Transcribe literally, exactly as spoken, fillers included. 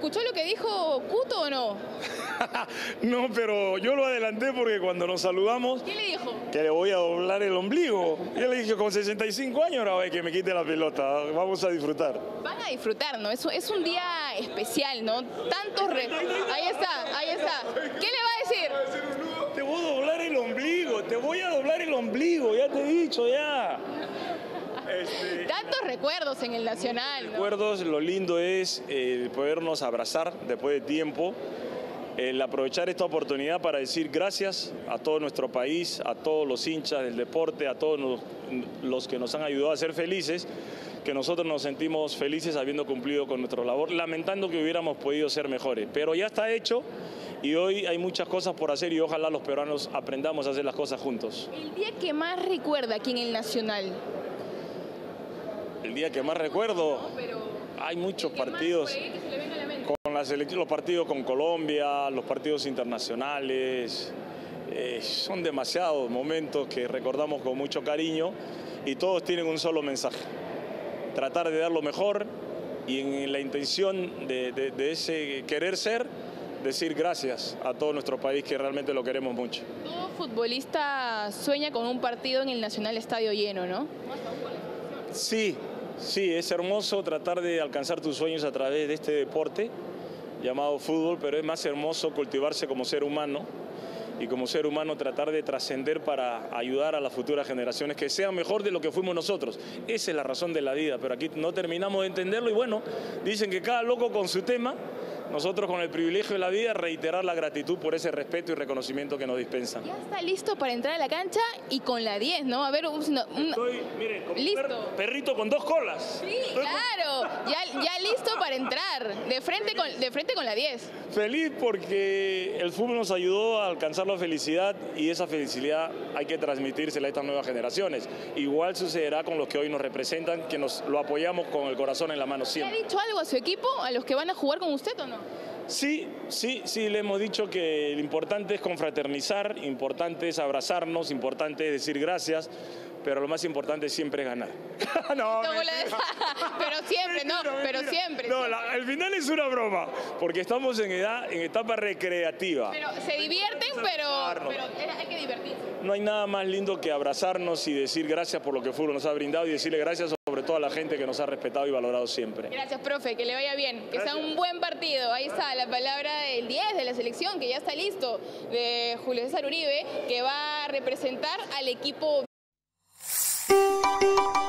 ¿Escuchó lo que dijo Cuto o no? No, pero yo lo adelanté porque cuando nos saludamos... ¿Qué le dijo? Que le voy a doblar el ombligo. Yo le dije, con sesenta y cinco años ahora que me quite la pelota, vamos a disfrutar. Van a disfrutar, ¿no? Es, es un día especial, ¿no? Tantos... Re... Ahí está, ahí está. ¿Qué le va a decir? Te voy a doblar el ombligo, te voy a doblar el ombligo, ya te he dicho, ya. Este, Tantos recuerdos en el Nacional, ¿no? Recuerdos, lo lindo es eh, podernos abrazar después de tiempo, el aprovechar esta oportunidad para decir gracias a todo nuestro país, a todos los hinchas del deporte, a todos los, los que nos han ayudado a ser felices, que nosotros nos sentimos felices habiendo cumplido con nuestra labor, lamentando que hubiéramos podido ser mejores, pero ya está hecho y hoy hay muchas cosas por hacer y ojalá los peruanos aprendamos a hacer las cosas juntos. El día que más recuerda aquí en el Nacional. El día que más recuerdo, No, pero hay muchos ¿qué más partidos, fue que se le venga a la mente? con la selección, los partidos con Colombia, los partidos internacionales, eh, son demasiados momentos que recordamos con mucho cariño y todos tienen un solo mensaje, tratar de dar lo mejor y en la intención de, de, de ese querer ser, decir gracias a todo nuestro país que realmente lo queremos mucho. Todo futbolista sueña con un partido en el Nacional Estadio lleno, ¿no? Sí, sí, es hermoso tratar de alcanzar tus sueños a través de este deporte llamado fútbol, pero es más hermoso cultivarse como ser humano y como ser humano tratar de trascender para ayudar a las futuras generaciones que sean mejor de lo que fuimos nosotros. Esa es la razón de la vida, pero aquí no terminamos de entenderlo y bueno, dicen que cada loco con su tema. Nosotros con el privilegio de la vida reiterar la gratitud por ese respeto y reconocimiento que nos dispensan. Ya está listo para entrar a la cancha y con la diez, ¿no? A ver, un, un, Estoy, mire, como listo. Per, perrito con dos colas. Sí, claro, ya, ya listo para entrar, de frente con, de frente con la diez. Feliz porque el fútbol nos ayudó a alcanzar la felicidad y esa felicidad hay que transmitírsela a estas nuevas generaciones. Igual sucederá con los que hoy nos representan, que nos lo apoyamos con el corazón en la mano ¿Le siempre. ha dicho algo a su equipo, a los que van a jugar con usted o no? Sí, sí, sí, le hemos dicho que lo importante es confraternizar, importante es abrazarnos, importante es decir gracias, pero lo más importante siempre es ganar. No, pero siempre, no, mentira, pero mentira. siempre. No, la, el final es una broma, porque estamos en edad, en etapa recreativa. Pero se divierten, pero, pero hay que divertirse. No hay nada más lindo que abrazarnos y decir gracias por lo que el fútbol nos ha brindado y decirle gracias sobre todo a la gente que nos ha respetado y valorado siempre. Gracias, profe, que le vaya bien, que sea un buen partido. Ahí está la palabra del diez de la selección, que ya está listo, de Julio César Uribe, que va a representar al equipo.